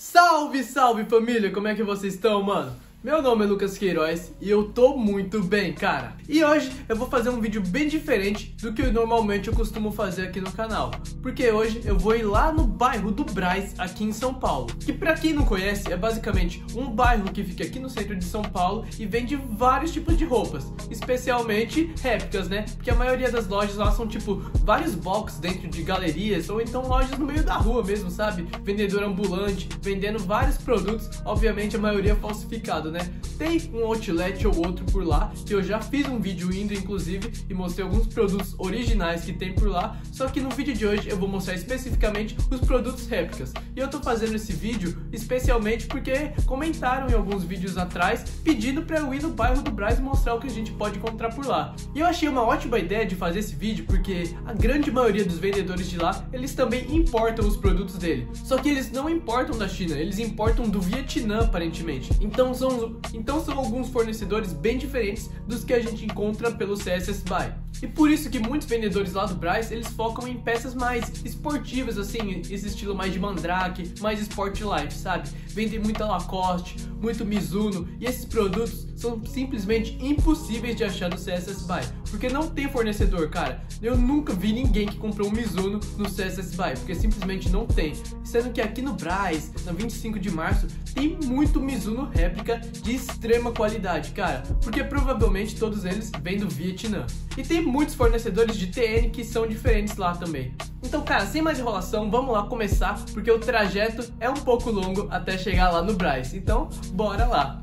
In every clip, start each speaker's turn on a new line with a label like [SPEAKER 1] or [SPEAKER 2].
[SPEAKER 1] Salve, salve família, como é que vocês estão, mano? Meu nome é Lucas Queiroz e eu tô muito bem, cara. E hoje eu vou fazer um vídeo bem diferente do que normalmente eu costumo fazer aqui no canal. Porque hoje eu vou ir lá no bairro do Brás, aqui em São Paulo. Que pra quem não conhece, é basicamente um bairro que fica aqui no centro de São Paulo e vende vários tipos de roupas. Especialmente réplicas, né? Porque a maioria das lojas lá são tipo vários boxes dentro de galerias ou então lojas no meio da rua mesmo, sabe? Vendedor ambulante, vendendo vários produtos, obviamente a maioria falsificado, né? Tem um outlet ou outro por lá, que eu já fiz um vídeo indo inclusive e mostrei alguns produtos originais que tem por lá, só que no vídeo de hoje eu vou mostrar especificamente os produtos réplicas. E eu tô fazendo esse vídeo especialmente porque comentaram em alguns vídeos atrás pedindo pra eu ir no bairro do Brás e mostrar o que a gente pode encontrar por lá. E eu achei uma ótima ideia de fazer esse vídeo porque a grande maioria dos vendedores de lá, eles também importam os produtos dele. Só que eles não importam da China, eles importam do Vietnã aparentemente. Então são alguns fornecedores bem diferentes dos que a gente encontra pelo CSS BY. E por isso que muitos vendedores lá do Brás, eles focam em peças mais esportivas, assim, esse estilo mais de Mandrake, mais Sport Life, sabe? Vendem muita Lacoste, muito Mizuno, e esses produtos são simplesmente impossíveis de achar no CSS BY, porque não tem fornecedor, cara. Eu nunca vi ninguém que comprou um Mizuno no CSS BY, porque simplesmente não tem. Sendo que aqui no Brás, na 25 de março, tem muito Mizuno réplica de extrema qualidade, cara, porque provavelmente todos eles vêm do Vietnã. E tem muitos fornecedores de TN que são diferentes lá também. Então, cara, sem mais enrolação, vamos lá começar, porque o trajeto é um pouco longo até chegar lá no Brás. Então, bora lá!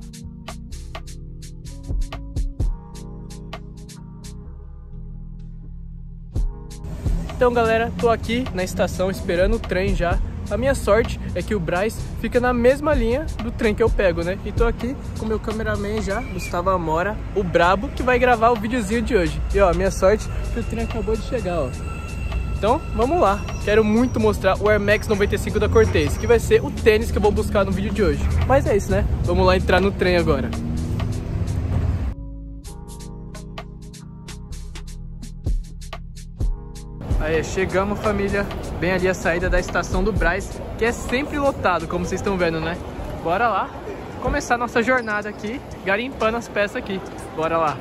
[SPEAKER 1] Então, galera, tô aqui na estação esperando o trem já. A minha sorte é que o Brás fica na mesma linha do trem que eu pego, né? E tô aqui com o meu cameraman já, Gustavo Amora, o brabo, que vai gravar o videozinho de hoje. E ó, a minha sorte é que o trem acabou de chegar, ó. Então, vamos lá. Quero muito mostrar o Air Max 95 da Cortez, que vai ser o tênis que eu vou buscar no vídeo de hoje. Mas é isso, né? Vamos lá entrar no trem agora. Aí, chegamos, família, bem ali a saída da estação do Brás, que é sempre lotado, como vocês estão vendo, né? Bora lá começar nossa jornada aqui, garimpando as peças aqui. Bora lá!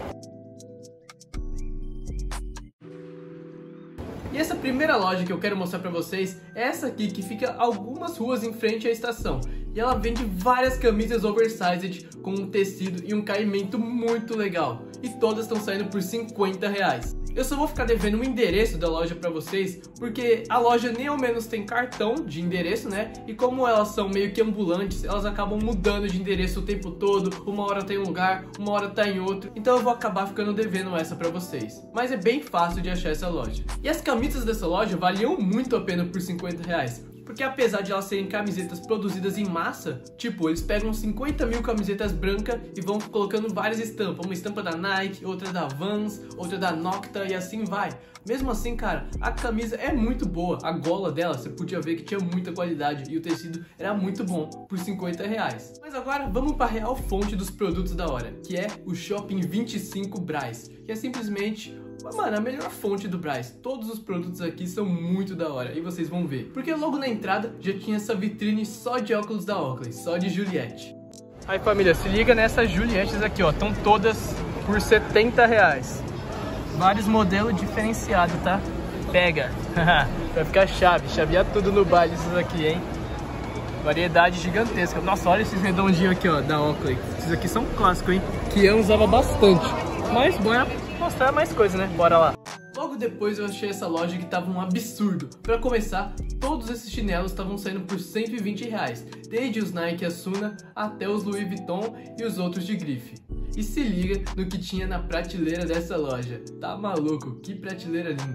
[SPEAKER 1] E essa primeira loja que eu quero mostrar pra vocês é essa aqui, que fica algumas ruas em frente à estação. E ela vende várias camisas oversized com um tecido e um caimento muito legal. E todas estão saindo por R$50. Eu só vou ficar devendo um endereço da loja pra vocês, porque a loja nem ao menos tem cartão de endereço, né? E como elas são meio que ambulantes, elas acabam mudando de endereço o tempo todo. Uma hora tá em um lugar, uma hora tá em outro. Então eu vou acabar ficando devendo essa pra vocês. Mas é bem fácil de achar essa loja. E as camisas dessa loja valiam muito a pena por R$50. Porque apesar de elas serem camisetas produzidas em massa, tipo, eles pegam 50 mil camisetas brancas e vão colocando várias estampas. Uma estampa da Nike, outra da Vans, outra da Nocta e assim vai. Mesmo assim, cara, a camisa é muito boa. A gola dela, você podia ver que tinha muita qualidade e o tecido era muito bom por R$50. Mas agora vamos para a real fonte dos produtos da hora, que é o Shopping 25 Brás, que é simplesmente... mano, a melhor fonte do Brás. Todos os produtos aqui são muito da hora e vocês vão ver. Porque logo na entrada já tinha essa vitrine só de óculos da Oakley, só de Juliette. Aí, família, se liga nessas Juliettes aqui, ó. Estão todas por R$70. Vários modelos diferenciados, tá? Pega. Vai ficar chave. Chavear tudo no baile esses aqui, hein? Variedade gigantesca. Nossa, olha esses redondinhos aqui, ó, da Oakley. Esses aqui são clássicos, hein? Que eu usava bastante. Mas, bora mostrar mais coisa, né? Bora lá. Logo depois eu achei essa loja que tava um absurdo. Pra começar, todos esses chinelos estavam saindo por R$120. Desde os Nike Asuna até os Louis Vuitton e os outros de grife. E se liga no que tinha na prateleira dessa loja. Tá maluco? Que prateleira linda.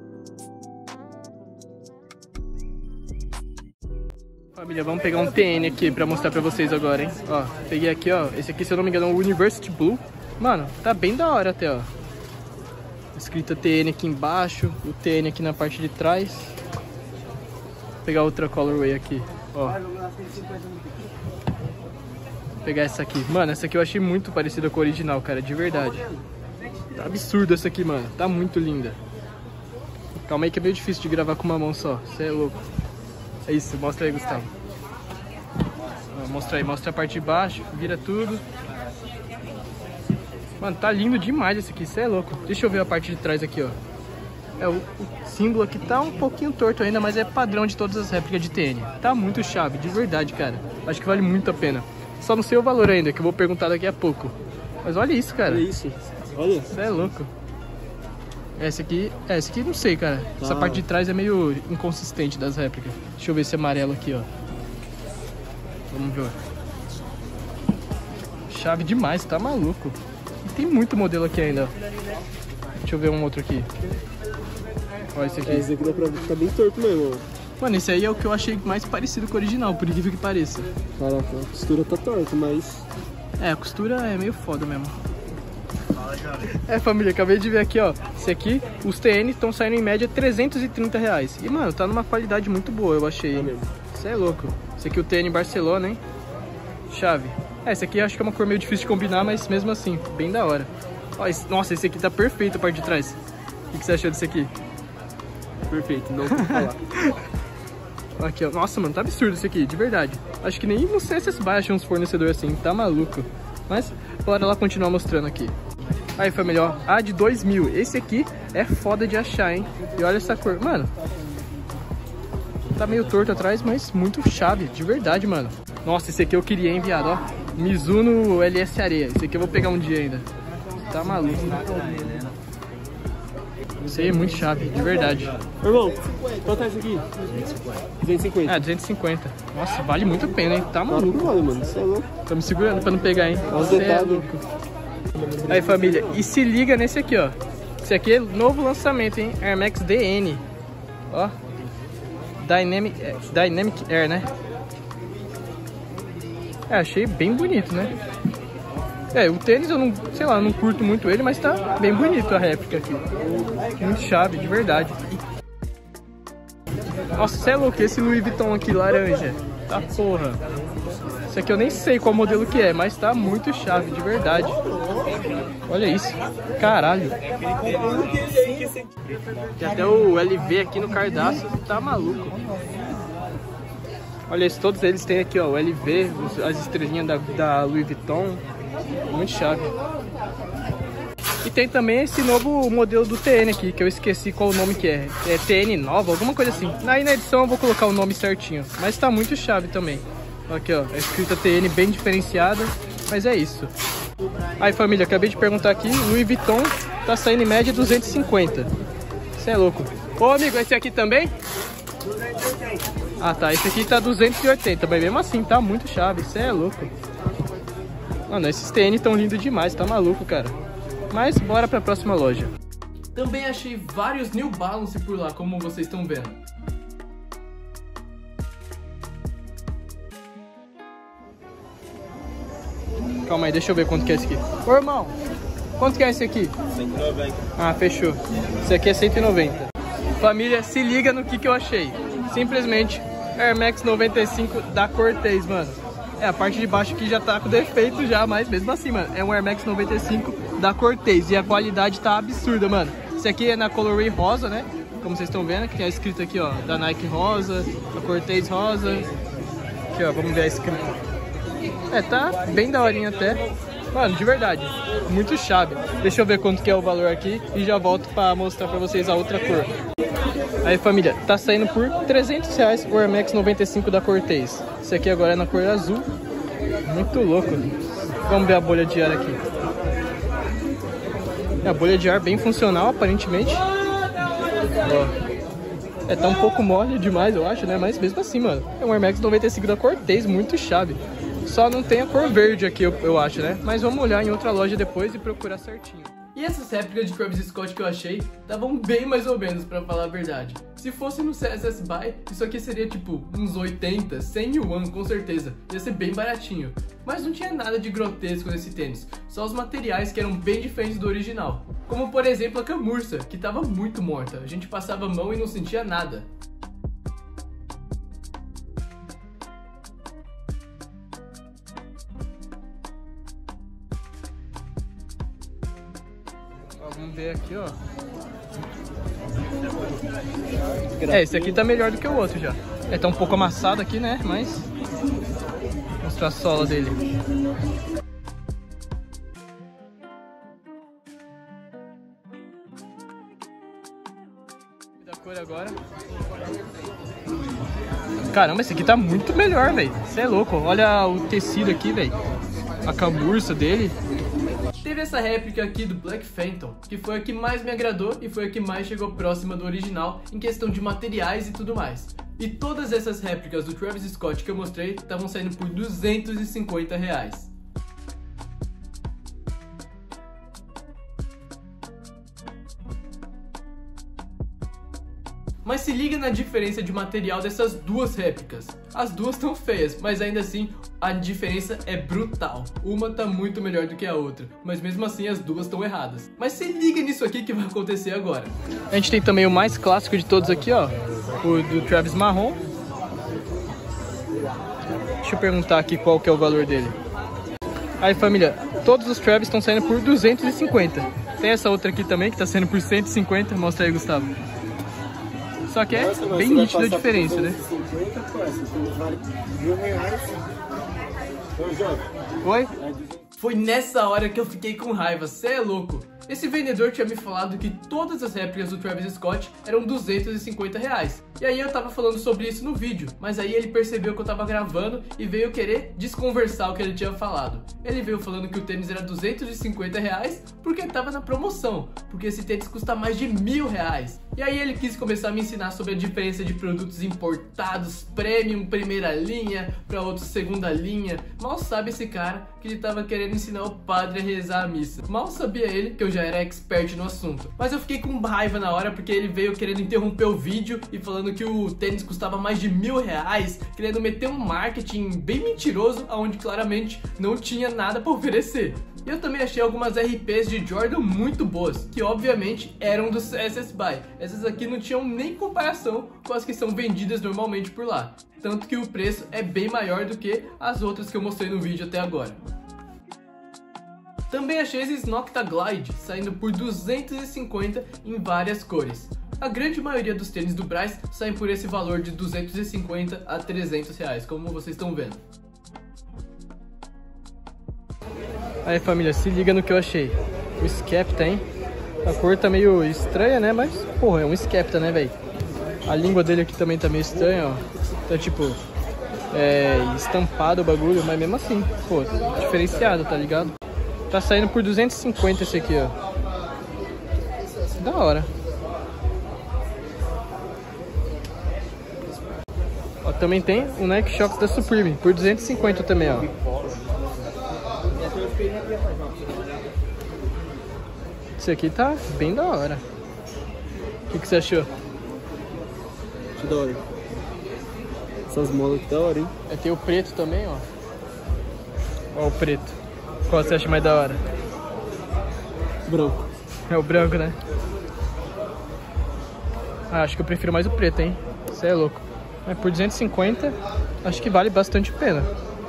[SPEAKER 1] Família, vamos pegar um TN aqui pra mostrar pra vocês agora, hein? Ó, peguei aqui, ó. Esse aqui, se eu não me engano, é o University Blue. Mano, tá bem da hora até, ó. Escrita TN aqui embaixo, o TN aqui na parte de trás. Vou pegar outra colorway aqui, ó. Vou pegar essa aqui. Mano, essa aqui eu achei muito parecida com a original, cara, de verdade. Tá absurdo essa aqui, mano. Tá muito linda. Calma aí que é meio difícil de gravar com uma mão só. Você é louco. É isso, mostra aí, Gustavo. mostra aí, mostra a parte de baixo, vira tudo. Mano, tá lindo demais esse aqui, você é louco. Deixa eu ver a parte de trás aqui, ó. O símbolo aqui tá um pouquinho torto ainda, mas é padrão de todas as réplicas de TN. Tá muito chave, de verdade, cara. Acho que vale muito a pena. Só não sei o valor ainda, que eu vou perguntar daqui a pouco. Mas olha isso, cara.
[SPEAKER 2] Olha isso, olha.
[SPEAKER 1] Você é louco. Esse aqui não sei, cara. Essa parte de trás é meio inconsistente das réplicas. Deixa eu ver esse amarelo aqui, ó. Vamos ver. Chave demais, tá maluco. Tem muito modelo aqui ainda. Deixa eu ver um outro aqui. Olha esse aqui.
[SPEAKER 2] Esse aqui dá pra ver que tá bem torto mesmo, ó.
[SPEAKER 1] Mano, esse aí é o que eu achei mais parecido com o original, por incrível que pareça.
[SPEAKER 2] Caraca, a costura tá torta, mas...
[SPEAKER 1] A costura é meio foda mesmo. Família, acabei de ver aqui, ó. Esse aqui, os TN estão saindo em média R$330. E, mano, tá numa qualidade muito boa, eu achei. Você é louco. Esse aqui é o TN Barcelona, hein? Chave. Esse aqui eu acho que é uma cor meio difícil de combinar, mas mesmo assim, bem da hora. Ó, nossa, esse aqui tá perfeito a parte de trás. O que você achou desse aqui?
[SPEAKER 2] Perfeito, não vou falar.
[SPEAKER 1] Aqui, ó. Nossa, mano, tá absurdo esse aqui, de verdade. Acho que nem no CSS BY achei uns fornecedores assim, tá maluco. Mas, bora lá continuar mostrando aqui. Aí, família, ó, de 2000. Esse aqui é foda de achar, hein? E olha essa cor, mano. Tá meio torto atrás, mas muito chave, de verdade, mano. Nossa, esse aqui eu queria enviar, ó. Mizuno LS Areia. Esse aqui eu vou pegar um dia ainda. Tá maluco. Isso aí é muito chave, de verdade.
[SPEAKER 2] Irmão, quanto é esse aqui? 250.
[SPEAKER 1] 250. Nossa, vale muito a pena, hein? Tá maluco.
[SPEAKER 2] Vale, mano, isso é louco.
[SPEAKER 1] Tô me segurando pra não pegar, hein? Você é louco. Aí, família, e se liga nesse aqui, ó. Esse aqui é novo lançamento, hein? Air Max DN. Ó. Dynamic Air, né? Achei bem bonito, né? O tênis eu não, sei lá, não curto muito ele, mas tá bem bonito a réplica aqui. Muito chave, de verdade. Nossa, você é louco, esse Louis Vuitton aqui, laranja. Tá porra. Esse aqui eu nem sei qual modelo que é, mas tá muito chave, de verdade. Olha isso. Caralho. Tem até o LV aqui no cardápio, tá maluco. Olha, todos eles têm aqui, ó, o LV, as estrelinhas da Louis Vuitton. Muito chave. E tem também esse novo modelo do TN aqui, que eu esqueci qual o nome que é. É TN nova, alguma coisa assim. Aí na edição eu vou colocar o nome certinho. Mas tá muito chave também. Aqui, ó, a escrita TN bem diferenciada. Mas é isso. Aí, família, acabei de perguntar aqui. Louis Vuitton tá saindo em média 250. Você é louco. Ô, amigo, esse aqui também? 280. Ah, tá. Esse aqui tá 280. Mas mesmo assim, tá muito chave. Você é louco. Mano, esses TN tão lindos demais, tá maluco, cara. Mas bora pra próxima loja. Também achei vários New Balance por lá, como vocês estão vendo. Calma aí, deixa eu ver quanto que é esse aqui. Ô, irmão, quanto que é esse aqui?
[SPEAKER 2] 190.
[SPEAKER 1] Ah, fechou. Esse aqui é 190. Família, se liga no que eu achei. Simplesmente Air Max 95 da Cortez, mano. A parte de baixo aqui já tá com defeito já, mas mesmo assim, mano, é um Air Max 95 da Cortez e a qualidade tá absurda, mano. Esse aqui é na colorway rosa, né? Como vocês estão vendo, que tem a escrita aqui, ó, da Nike rosa, da Cortez rosa. Aqui, ó, vamos ver a escrita. Tá bem daorinha até. Mano, de verdade, muito chave. Deixa eu ver quanto que é o valor aqui e já volto pra mostrar pra vocês a outra cor. Aí, família, tá saindo por R$300 o Air Max 95 da Cortez. Esse aqui agora é na cor azul. Muito louco. Vamos ver a bolha de ar aqui. A bolha de ar bem funcional, aparentemente. Ó. Tá um pouco mole demais, eu acho, né? Mas mesmo assim, mano, é um Air Max 95 da Cortez, muito chave. Só não tem a cor verde aqui, eu acho, né? Mas vamos olhar em outra loja depois e procurar certinho. E essas réplicas de Travis Scott que eu achei estavam bem mais ou menos, pra falar a verdade. Se fosse no CSS BY, isso aqui seria tipo uns 80, 100 yuan com certeza. Ia ser bem baratinho. Mas não tinha nada de grotesco nesse tênis, só os materiais que eram bem diferentes do original. Como por exemplo a camurça, que tava muito morta. A gente passava a mão e não sentia nada. Vamos ver aqui, ó. Esse aqui tá melhor do que o outro já. Tá um pouco amassado aqui, né? Mas Mostra a sola dele. Da cor agora. Caramba, esse aqui tá muito melhor, velho. Você é louco. Olha o tecido aqui, velho. A camurça dele. Teve essa réplica aqui do Black Phantom, que foi a que mais me agradou e foi a que mais chegou próxima do original em questão de materiais e tudo mais. E todas essas réplicas do Travis Scott que eu mostrei estavam saindo por R$250. Mas se liga na diferença de material dessas duas réplicas. As duas estão feias, mas ainda assim a diferença é brutal. Uma tá muito melhor do que a outra, mas mesmo assim as duas estão erradas. Mas se liga nisso aqui que vai acontecer agora. A gente tem também o mais clássico de todos aqui, ó, o do Travis marrom. Deixa eu perguntar aqui qual que é o valor dele. Aí família, todos os Travis estão saindo por 250. Tem essa outra aqui também que tá saindo por 150, mostra aí, Gustavo. Só que é bem nítida a diferença, né? Oi? Foi nessa hora que eu fiquei com raiva, cê é louco. Esse vendedor tinha me falado que todas as réplicas do Travis Scott eram R$250. E aí eu tava falando sobre isso no vídeo, mas aí ele percebeu que eu tava gravando e veio querer desconversar o que ele tinha falado. Ele veio falando que o tênis era R$250 porque tava na promoção, porque esse tênis custa mais de R$1.000. E aí ele quis começar a me ensinar sobre a diferença de produtos importados, premium, primeira linha, para outros segunda linha. Mal sabe esse cara que ele tava querendo ensinar o padre a rezar a missa. Mal sabia ele que eu já era expert no assunto. Mas eu fiquei com raiva na hora porque ele veio querendo interromper o vídeo e falando que o tênis custava mais de R$1.000, querendo meter um marketing bem mentiroso, onde claramente não tinha nada para oferecer. E eu também achei algumas RPs de Jordan muito boas, que obviamente eram do CSS BY. Essas aqui não tinham nem comparação com as que são vendidas normalmente por lá. Tanto que o preço é bem maior do que as outras que eu mostrei no vídeo até agora. Também achei esses Nocta Glide saindo por 250 em várias cores. A grande maioria dos tênis do Bryce saem por esse valor de 250 a R$300, como vocês estão vendo. Aí família, se liga no que eu achei. O Skepta, hein? A cor tá meio estranha, né? Mas, porra, é um Skepta, né, velho? A língua dele aqui também tá meio estranha, ó. Tá tipo, estampado o bagulho, mas mesmo assim, pô, diferenciado, tá ligado? Tá saindo por 250 esse aqui, ó. Da hora. Ó, também tem o Nike Shox da Supreme, por 250 também, ó. Esse aqui tá bem da hora. O que você achou?
[SPEAKER 2] Acho da hora. Essas molas aqui da hora, hein?
[SPEAKER 1] Tem o preto também, ó. Ó o preto. Qual você acha mais da hora?
[SPEAKER 2] Branco.
[SPEAKER 1] É o branco, né? Ah, acho que eu prefiro mais o preto, hein? Você é louco. Mas por 250, acho que vale bastante a pena.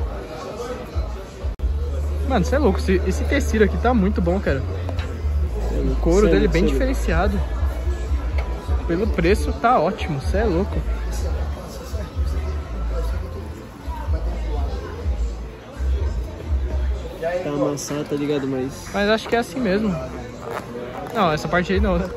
[SPEAKER 1] Mano, você é louco. Esse tecido aqui tá muito bom, cara. O couro dele é bem diferenciado. Pelo preço, tá ótimo. Você é louco.
[SPEAKER 2] Tá amassado, tá ligado?
[SPEAKER 1] Mas acho que é assim mesmo. Não, essa parte aí não, né?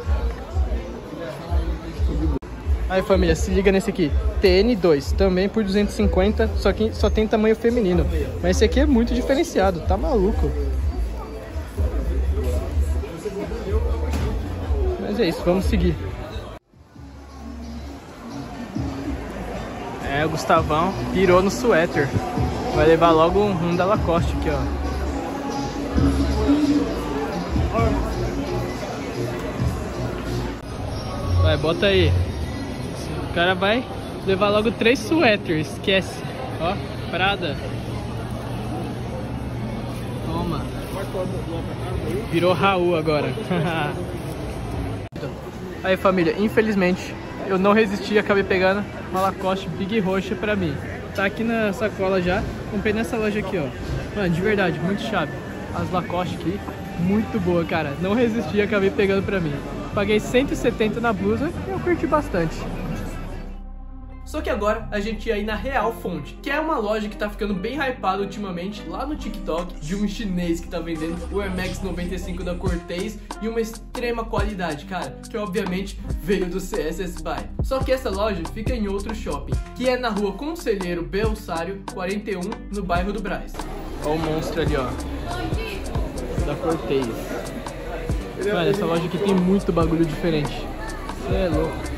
[SPEAKER 1] Aí família, se liga nesse aqui, TN2, também por 250, só que só tem tamanho feminino. Mas esse aqui é muito diferenciado, tá maluco. Mas é isso, vamos seguir. O Gustavão pirou no suéter. Vai levar logo um da Lacoste aqui, ó. Vai, bota aí. O cara vai levar logo 3 suéteres, esquece. Ó, Prada. Toma. Virou Raul agora. Aí família, infelizmente eu não resisti e acabei pegando uma Lacoste Big roxa pra mim. Tá aqui na sacola já, comprei nessa loja aqui, ó. Mano, de verdade, muito chave. As Lacoste aqui, muito boa, cara. Não resisti e acabei pegando pra mim. Paguei 170 na blusa e eu curti bastante. Só que agora a gente ia ir na Real Fonte, que é uma loja que tá ficando bem hypada ultimamente lá no TikTok, de um chinês que tá vendendo o Air Max 95 da Cortez e uma extrema qualidade, cara, que obviamente veio do CSS BY. Só que essa loja fica em outro shopping, que é na rua Conselheiro Belsário 41, no bairro do Brás. Olha o monstro ali, ó, da Cortez. Mano, essa loja aqui tem muito bagulho diferente. Você é louco.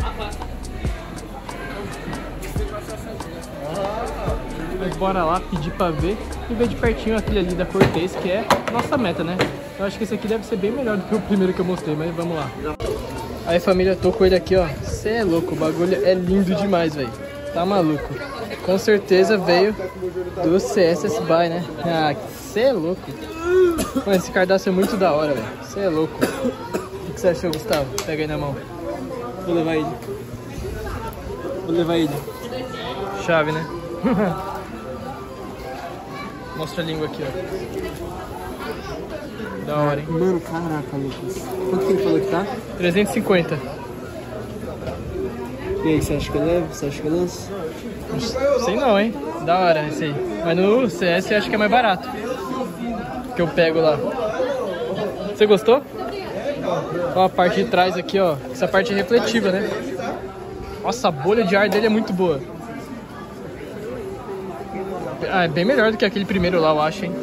[SPEAKER 1] Mas bora lá pedir pra ver e ver de pertinho aquele ali da Cortez, que é nossa meta, né? Eu acho que esse aqui deve ser bem melhor do que o primeiro que eu mostrei, mas vamos lá. Aí família, tô com ele aqui, ó. Cê é louco, o bagulho é lindo demais, velho. Tá maluco. Com certeza veio do CSS BY, né? Ah, cê é louco. Mano, esse cardápio é muito da hora, velho. Cê é louco. O que você achou, Gustavo? Pega aí na mão.
[SPEAKER 2] Vou levar ele. Vou levar ele.
[SPEAKER 1] Chave, né? Mostra a língua aqui, ó. Da hora, hein?
[SPEAKER 2] Mano, caraca, Lucas. Quanto que ele falou que tá?
[SPEAKER 1] 350.
[SPEAKER 2] E aí, você acha que eu levo? Você acha que eu lanço?
[SPEAKER 1] Sei não, hein? Da hora esse aí. Mas no CS eu acho que é mais barato. Que eu pego lá. Você gostou? Ó, a parte de trás aqui, ó. Essa parte é refletiva, né? Nossa, a bolha de ar dele é muito boa. Ah, é bem melhor do que aquele primeiro lá, eu acho, hein?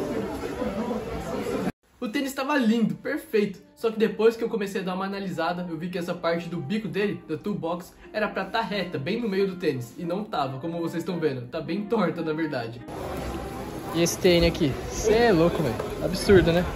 [SPEAKER 1] O tênis estava lindo, perfeito. Só que depois que eu comecei a dar uma analisada, eu vi que essa parte do bico dele, da toolbox, era pra estar reta, bem no meio do tênis. E não tava, como vocês estão vendo. Tá bem torta, na verdade. E esse tênis aqui? Cê é louco, velho. Absurdo, né?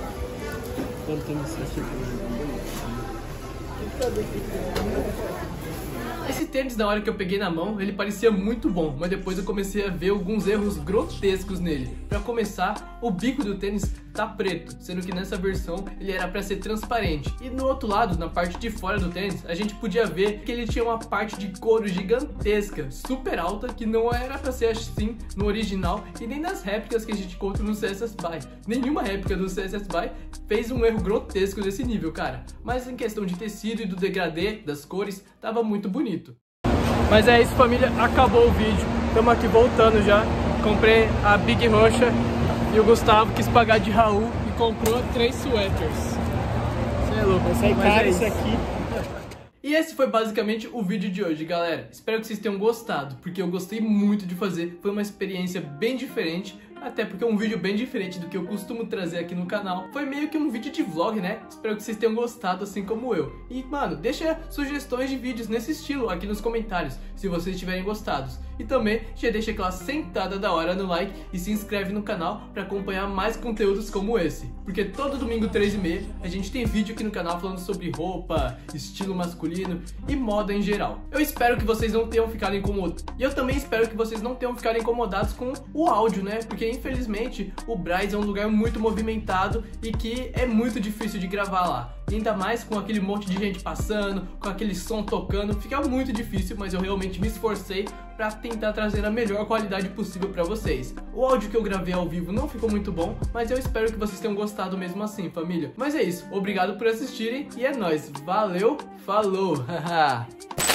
[SPEAKER 1] Esse tênis, na hora que eu peguei na mão, ele parecia muito bom, mas depois eu comecei a ver alguns erros grotescos nele. Pra começar, o bico do tênis tá preto, sendo que nessa versão ele era pra ser transparente. E no outro lado, na parte de fora do tênis, a gente podia ver que ele tinha uma parte de couro gigantesca, super alta, que não era pra ser assim no original e nem nas réplicas que a gente encontra no CSS BY. Nenhuma réplica do CSS BY fez um erro grotesco desse nível, cara. Mas em questão de tecido e do degradê das cores, tava muito bonito. Mas é isso, família, acabou o vídeo. Estamos aqui voltando já. Comprei a Big Roxa e o Gustavo quis pagar de Raul e comprou 3 sweaters. Você é louco, vai sair caro isso aqui. E esse foi basicamente o vídeo de hoje, galera. Espero que vocês tenham gostado, porque eu gostei muito de fazer. Foi uma experiência bem diferente, até porque é um vídeo bem diferente do que eu costumo trazer aqui no canal. Foi meio que um vídeo de vlog, né? Espero que vocês tenham gostado, assim como eu. E, mano, deixa sugestões de vídeos nesse estilo aqui nos comentários, se vocês tiverem gostado. E também já deixa aquela sentada da hora no like e se inscreve no canal para acompanhar mais conteúdos como esse. Porque todo domingo 3h30 a gente tem vídeo aqui no canal falando sobre roupa, estilo masculino e moda em geral. Eu espero que vocês não tenham ficado incomodados. E eu também espero que vocês não tenham ficado incomodados com o áudio, né? Porque infelizmente o Brás é um lugar muito movimentado e que é muito difícil de gravar lá. Ainda mais com aquele monte de gente passando, com aquele som tocando, fica muito difícil, mas eu realmente me esforcei para tentar trazer a melhor qualidade possível para vocês. O áudio que eu gravei ao vivo não ficou muito bom, mas eu espero que vocês tenham gostado mesmo assim, família. Mas é isso, obrigado por assistirem e é nóis. Valeu, falou!